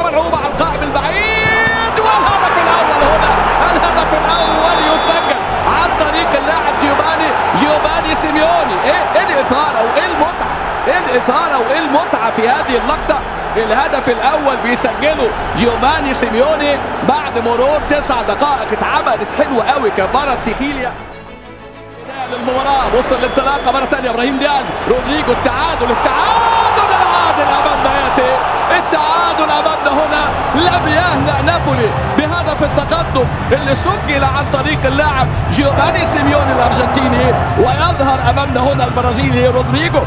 ملعوبة على القائم البعيد، والهدف الأول هنا، الهدف الأول يسجل عن طريق اللاعب جيوفاني سيميوني. إيه الإثارة وإيه المتعة، إيه الإثارة وإيه المتعة في هذه اللقطة. الهدف الأول بيسجله جيوفاني سيميوني بعد مرور 9 دقائق. اتعملت حلوة قوي كبارة سيخيليا للمباراة. وصل للانطلاقة مرة ثانية إبراهيم دياز، رودريجو، العادل أمامنا يأتي التعادل أمامنا هنا. لم يهنأ نابولي بهدف التقدم اللي سجل عن طريق اللاعب جيوفاني سيميوني الأرجنتيني، ويظهر أمامنا هنا البرازيلي رودريجو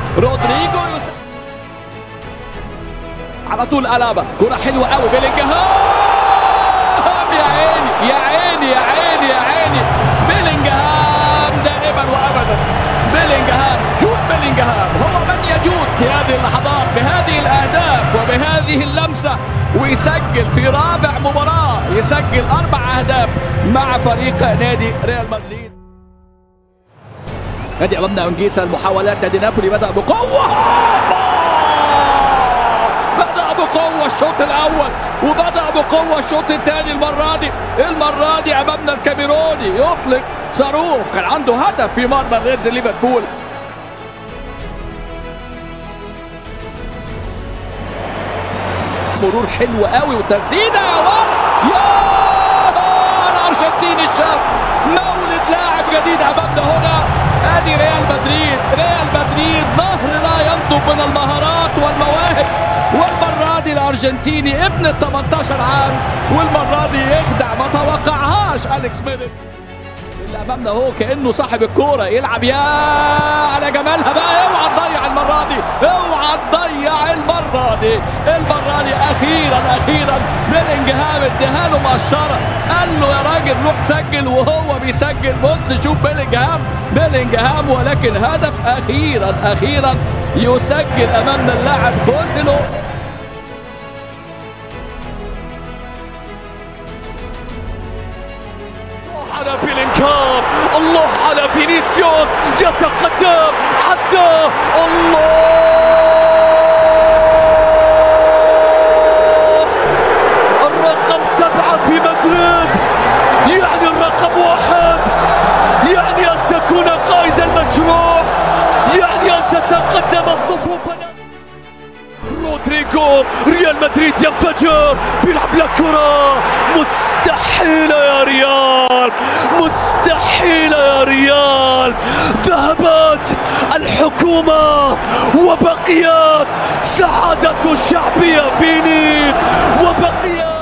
على طول ألابا. كرة حلوة قوي بيلينجهام، يا عيني يا عيني يا عيني يا عيني. بيلينجهام دائما وأبدا، بيلينجهام، جود بيلينجهام هو من يجود في هذه اللحظات بهذه الأهداف وبهذه اللمسة، ويسجل في رابع مباراة، يسجل 4 أهداف مع فريق نادي ريال مدريد. نادي أمامنا أنجيسا، المحاولات نادي نابولي بدأ بقوة، الشوط الأول وبدأ بقوة الشوط الثاني. المرة دي أمامنا الكاميروني يطلق صاروخ، كان عنده هدف في مرمى ريد ليفربول. مرور حلو قوي وتسديدة يا ولد، يا الأرجنتيني الشاب، مولد لاعب جديد أمامنا هنا. ادي ريال مدريد نهر لا ينضب من المهارات والمواهب، والمرة دي الأرجنتيني ابن ال 18 عام، والمرة دي يخدع ما توقعهاش أليكس ميليت اللي أمامنا هو كأنه صاحب الكورة، يلعب يا على جمالها بقى. اوعى تضيع المرة دي، اوعى تضيع المرة دي. أخيرا بيلينجهام اداها له مقشرة، قال له يا راجل روح سجل، وهو بيسجل. بص شوف بيلينجهام، ولكن هدف أخيرا يسجل أمامنا اللاعب خوسيلو. على بيلينغهام، الله على فينيسيوس، يتقدم حتى الله، الرقم 7 في مدريد، يعني الرقم 1، يعني أن تكون قائد المشروع، يعني أن تتقدم الصفوف. رودريجو، ريال مدريد ينفجر، بيلعب لك كرة مستحيلة يا ريال، مستحيلة يا ريال. ذهبت الحكومة وبقيت سعادة الشعبية فيني، وبقيت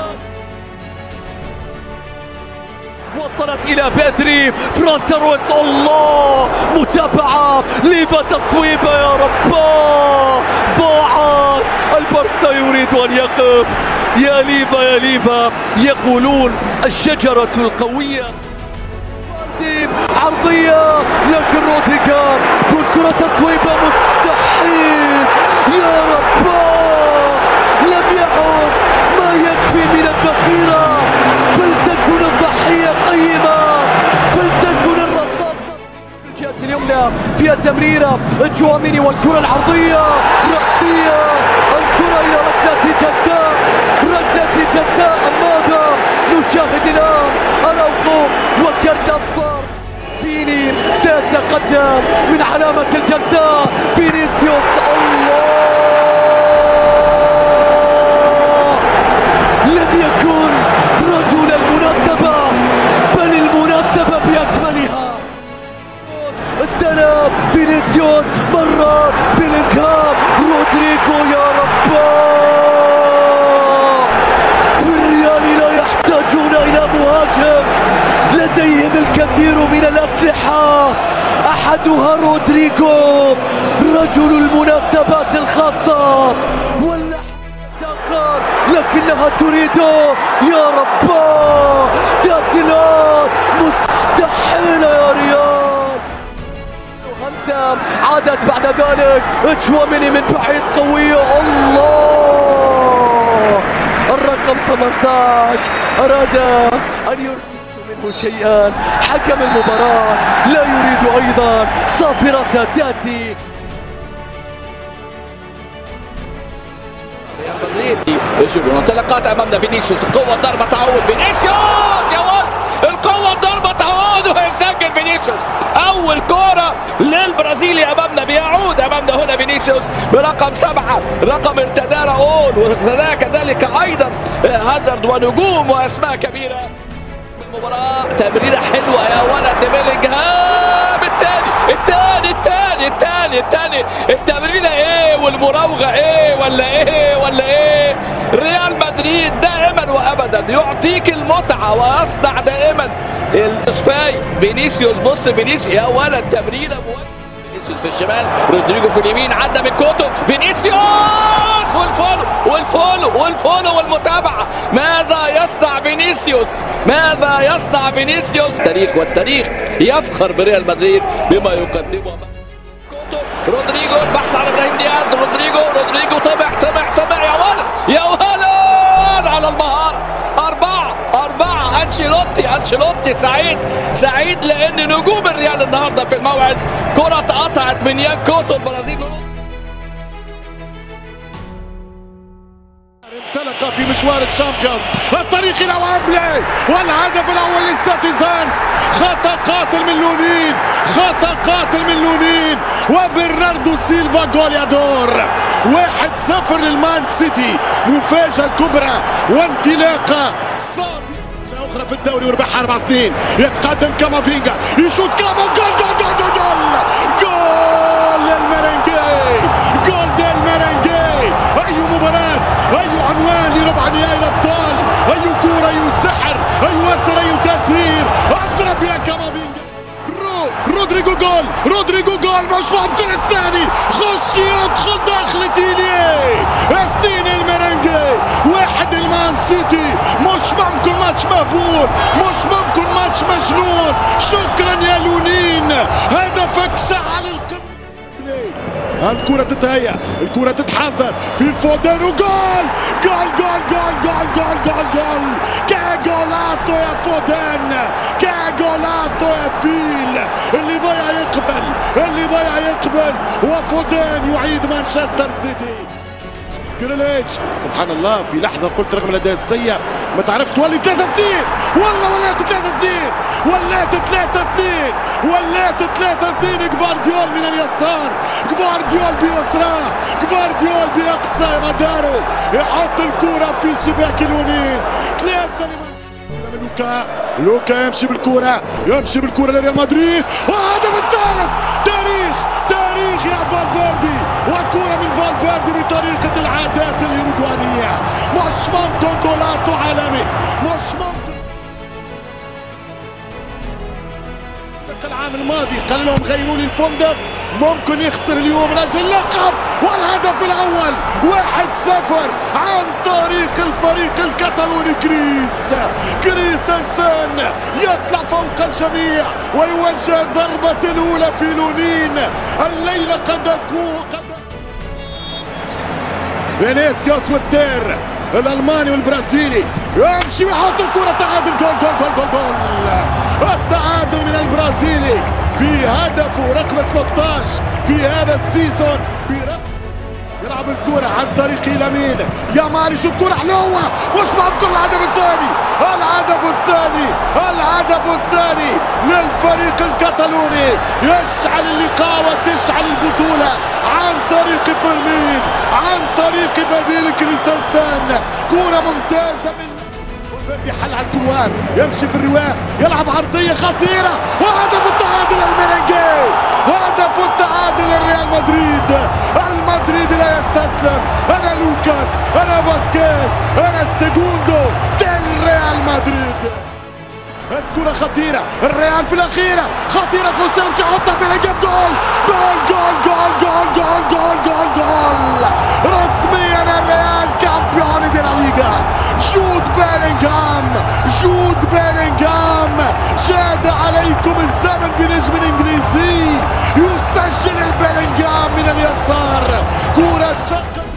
وصلت إلى بيدري، فران ترويس، الله، متابعة، ليفا تصويبة، يا رب ضاعت. البارسا يريد أن يقف، يا ليفا يقولون الشجرة القوية. عرضية لكن روديجر، والكرة تصويبة مستحيل، يا رب لم يعد ما يكفي من الذخيرة، فلتكن الضحية قيمة، فلتكن الرصاصة. الجهة اليمنى فيها تمريرة تشواميني، والكرة العرضية رأسية، الكرة إلى ركلة جزاء. ماذا نشاهد الآن؟ أراوخو وكرت أصفر. فيني سيتقدم من علامة الجزاء، فينيسيوس، الله، لم يكن رجل المناسبة، بل المناسبة بأكملها. استلم فينيسيوس، مرر بيلينغهام، رودريجو، يا رب. في الريال لا يحتاجون إلى مهاجم، لديهم الكثير من الأسلحة، أحدها رودريجو، رجل المناسبات الخاصة، والآخر لكنها تريده، يا رب. تأتي الآن، مستحيلة يا ريال. همسة عادت بعد ذلك، تشواميني من بعيد قوية، الله. الرقم 18 أراد أن يرسل منه شيئا، حكم المباراة لا يريد أيضا صافرة تأتي. ريال مدريد جوليو انطلاقات امامنا فينيسيوس، قوه ضربه تعود فينيسيوس، يا ولد القوه ضربه تعود ويسجل فينيسيوس. اول كره للبرازيلي امامنا، بيعود امامنا هنا فينيسيوس برقم 7، رقم ارتدى راؤول وارتدى كذلك ايضا هازارد ونجوم واسماء كبيره. المباراه تمريره حلوه يا ولد بيلينغهام، الثاني التمريره ايه والمراوغه ايه ولا ايه. ريال مدريد دائما وابدا يعطيك المتعه ويصنع دائما الصفاي. فينيسيوس، بص فينيسيوس يا ولد، تمريره فينيسيوس في الشمال، رودريجو في اليمين، عدى من كوتو، فينيسيوس والفولو والمتابعه. ماذا يصنع فينيسيوس؟ والتاريخ يفخر بريال مدريد بما يقدمه. كوتو، رودريجو، البحث عن ابراهيم دياز، رودريجو طمع يا ولد على المهاره. 4 أنشيلوتي سعيد لأن نجوم الريال النهارده في الموعد. كرة اتقطعت من يان كوتو البرازيل، انطلق في مشوار الشامبيونز، الطريق الى وامبلي، والهدف الاول للسيتيزنز. خطا قاتل من لونين وبرناردو سيلفا جوليادور. 1-0 للمان سيتي، مفاجأة كبرى وانطلاقة صادمة أخرى في الدوري وربحها 4 سنين. يتقدم كامافينجا، يشوط كاما، جول للميرينجي. أي مباراة، أي عنوان لربع نهائي الأبطال، أي كورة، أي سحر، أي وثر، أي تأثير. أضرب يا كامافينجا، رودريجو جول مش ممكن. الثاني خش يدخل داخل تيليه. 2 الميرينجي، 1 المان سيتي. مش ممكن ماتش مهبول، مش ممكن ماتش مجنون. شكرا يا لونين، هدفك شعل القمة. الكرة تتهيأ، الكرة تتحضر في الفودن، وجول كاجولاسو يا فودن، كاجولاسو يا فيل. اللي ضيع يقبل وفودن يعيد مانشستر سيتي. جريليتش، سبحان الله، في لحظة قلت رغم الأداء السيء ما تعرفش تولي 3-2، والله ولات 3-2، ولات 3-2. جفارديول من اليسار، جفارديول بيسراه، جفارديول بأقصى مداره، يحط الكرة في شباك لونين. 3 من لوكا يمشي بالكرة لريال مدريد، وهدف الثالث. تاريخ يا فالفيردي، وكرة من فالفيردي بطريقة العادات اليوروغوانية. مش ممكن جولاسو عالمي، مش ممكن. العام الماضي قال لهم غيروا لي الفندق، ممكن يخسر اليوم من اجل اللقب. والهدف الاول 1-0 عن طريق الفريق الكتالوني. كريستنسن يطلع فوق الجميع ويوجه الضربة الأولى في لونين. الليلة قد فينيسيوس والتير الألماني والبرازيلي يمشي ويحط الكرة، تعادل. جول. التعادل من البرازيلي في هدفه رقم 13 في هذا السيزون برقص. يلعب الكرة عن طريق لامين يامال، يشوط كرة حلوة، مش معقول. الهدف الثاني للفريق الكتالوني، يشعل اللقاء وتشعل البطولة عن طريق فيرمين، عن طريق بديل كريستنسن. كرة ممتازة من فالفيردي، حل على الكروار، يمشي في الرواق، يلعب عرضية خطيرة، وهدف التعادل الميرينجي. هدف التعادل الريال مدريد. المدريد لا يستسلم. أنا لوكاس، أنا فاسكيز، أنا السيجوندو ديل ريال مدريد. كرة خطيرة، الريال في الأخيرة خطيرة، خوسيل مش هيحطها في الإجاب. جول رسميا الريال كامبيون دي لا ليغا. جود بيلينغهام شاد عليكم الزمن بنجم إنجليزي، يسجل البيلينغهام من اليسار. كرة شقت